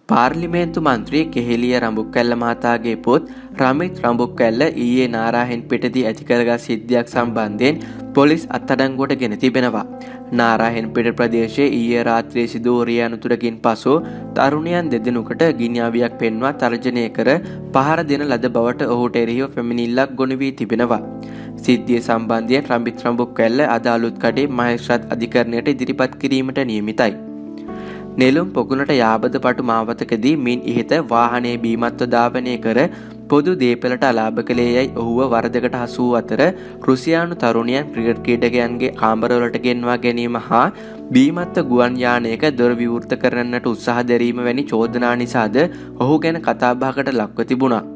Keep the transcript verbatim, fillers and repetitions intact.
පාර්ලිමේන්තු මන්ත්‍රී කෙහෙලිය රඹුක්කැල්ල මහතාගේ පුත් රමිත් රඹුක්කැල්ල ඊයේ නාරාහෙන් පිටදී ඇති කරගත් සිද්ධියක් සම්බන්ධයෙන් පොලිස් අත්අඩංගුවට ගෙන තිබෙනවා. නාරාහෙන් පිට ප්‍රදේශයේ ඊයේ රාත්‍රියේ සිදු වූ රියනුතුරකින් පසු තරුණයන් දෙදෙනෙකුට ගිනි අවියක් පෙන්වා තර්ජනය කර පහර දෙන ලද බවට ඔහුට එරෙහිව පැමිණිල්ලක් ගොනු වී තිබෙනවා. සිද්ධිය සම්බන්ධයෙන් රමිත් රඹුක්කැල්ල අද අලුත්කඩේ මහේස්ත්‍රාත් අධිකරණයට ඉදිරිපත් කිරීමට නියමිතයි. නෙළුම් පොකුණට යාබද පටු මාවතකදී මින් ඉහත වාහනයේ බීමත්ව ධාවනය කර පොදු දේපලට අලාභ කළේ යයි ඔහුව වරදකට හසු වූ අතර රුසියානු තරුණියන් ක්‍රිකට් ක්‍රීඩකයන්ගේ කාමරවලට ගෙන්වා ගැනීම හා බීමත්ව ගුවන් යානයක දොර විවෘත කරන්නට උත්සාහ දැරීම වැනි චෝදනා නිසාද ඔහු ගැන කතාබහකට ලක්ව තිබුණා.